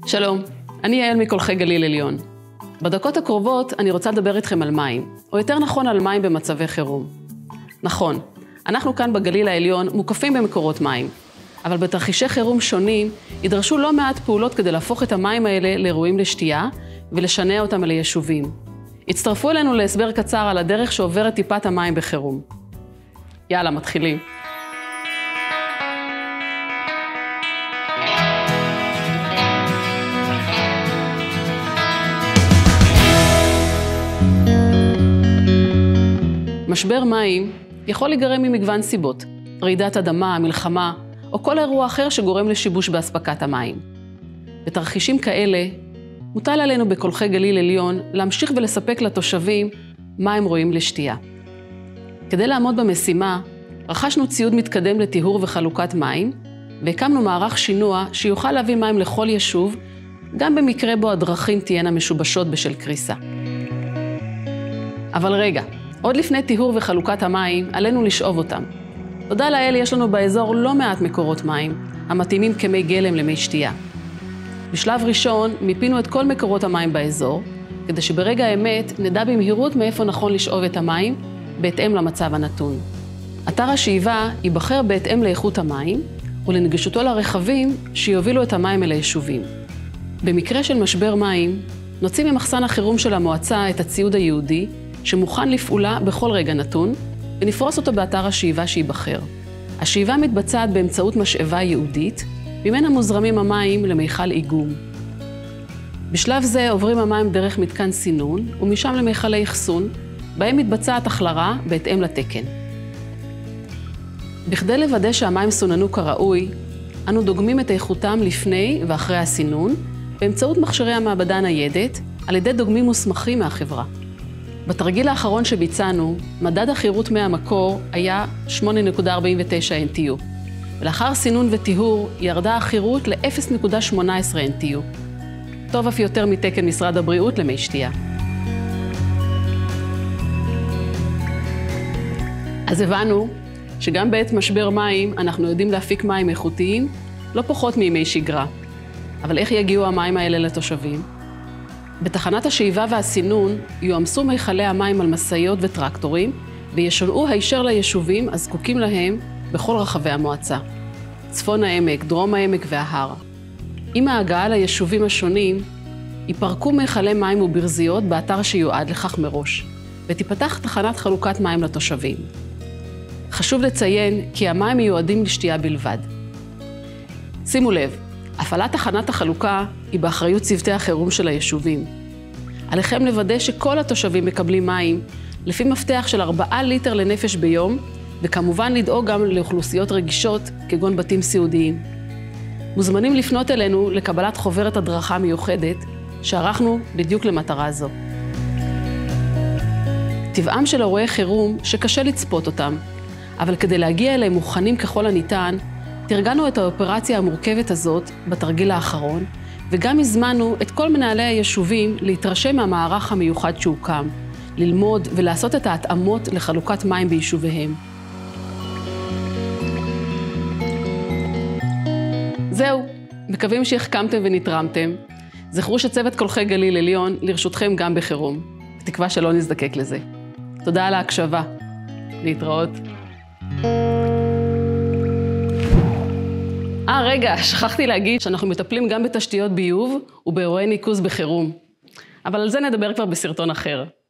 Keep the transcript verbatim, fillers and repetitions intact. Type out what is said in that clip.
שלום, אני יעל מקולחי גליל עליון. בדקות הקרובות אני רוצה לדבר איתכם על מים, או יותר נכון על מים במצבי חירום. נכון, אנחנו כאן בגליל העליון מוקפים במקורות מים, אבל בתרחישי חירום שונים ידרשו לא מעט פעולות כדי להפוך את המים האלה לאירועים לשתייה ולשנע אותם ליישובים. הצטרפו אלינו להסבר קצר על הדרך שעוברת טיפת המים בחירום. יאללה, מתחילים. משבר מים יכול להיגרם ממגוון סיבות, רעידת אדמה, מלחמה, או כל אירוע אחר שגורם לשיבוש באספקת המים. בתרחישים כאלה, מוטל עלינו בקולחי גליל עליון להמשיך ולספק לתושבים מים ראויים לשתייה. כדי לעמוד במשימה, רכשנו ציוד מתקדם לטיהור וחלוקת מים, והקמנו מערך שינוע שיוכל להביא מים לכל יישוב, גם במקרה בו הדרכים תהיינה משובשות בשל קריסה. אבל רגע, עוד לפני טיהור וחלוקת המים, עלינו לשאוב אותם. תודה לאל, יש לנו באזור לא מעט מקורות מים, המתאימים כמי גלם למי שתייה. בשלב ראשון, מיפינו את כל מקורות המים באזור, כדי שברגע האמת נדע במהירות מאיפה נכון לשאוב את המים, בהתאם למצב הנתון. אתר השאיבה ייבחר בהתאם לאיכות המים, ולנגישותו לרכבים שיובילו את המים אל היישובים. במקרה של משבר מים, נוציא ממחסן החירום של המועצה את הציוד היהודי, שמוכן לפעולה בכל רגע נתון, ונפרוס אותו באתר השאיבה שייבחר. השאיבה מתבצעת באמצעות משאבה ייעודית, ממנה מוזרמים המים למיכל איגום. בשלב זה עוברים המים דרך מתקן סינון, ומשם למיכלי אחסון, בהם מתבצעת החלרה בהתאם לתקן. בכדי לוודא שהמים סוננו כראוי, אנו דוגמים את איכותם לפני ואחרי הסינון, באמצעות מכשירי המעבדה ניידת, על ידי דוגמים מוסמכים מהחברה. בתרגיל האחרון שביצענו, מדד החירות מהמקור היה שמונה נקודה ארבעים ותשע אן טי יו, ולאחר סינון וטיהור ירדה החירות ל-אפס נקודה שמונה עשרה אן טי יו. טוב אף יותר מתקן משרד הבריאות למי שתייה. אז הבנו שגם בעת משבר מים אנחנו יודעים להפיק מים איכותיים, לא פחות מימי שגרה. אבל איך יגיעו המים האלה לתושבים? בתחנת השאיבה והסינון יועמסו מיכלי המים על משאיות וטרקטורים, וישונעו הישר ליישובים הזקוקים להם בכל רחבי המועצה. צפון העמק, דרום העמק וההר. עם ההגעה ליישובים השונים, ייפרקו מיכלי מים וברזיות באתר שיועד לכך מראש, ותיפתח תחנת חלוקת מים לתושבים. חשוב לציין כי המים מיועדים לשתייה בלבד. שימו לב, הפעלת תחנת החלוקה היא באחריות צוותי החירום של היישובים. עליכם לוודא שכל התושבים מקבלים מים לפי מפתח של ארבעה ליטר לנפש ביום, וכמובן לדאוג גם לאוכלוסיות רגישות כגון בתים סיעודיים. מוזמנים לפנות אלינו לקבלת חוברת הדרכה מיוחדת שערכנו בדיוק למטרה זו. טבעם של אירועי חירום שקשה לצפות אותם, אבל כדי להגיע אליהם מוכנים ככל הניתן, תרגלנו את האופרציה המורכבת הזאת בתרגיל האחרון, וגם הזמנו את כל מנהלי היישובים להתרשם מהמערך המיוחד שהוקם, ללמוד ולעשות את ההתאמות לחלוקת מים ביישוביהם. זהו, מקווים שהחכמתם ונתרמתם. זכרו שצוות קולחי גליל עליון לרשותכם גם בחירום. בתקווה שלא נזדקק לזה. תודה על ההקשבה. להתראות. אה, רגע, שכחתי להגיד שאנחנו מטפלים גם בתשתיות ביוב ובאירועי ניקוז בחירום. אבל על זה נדבר כבר בסרטון אחר.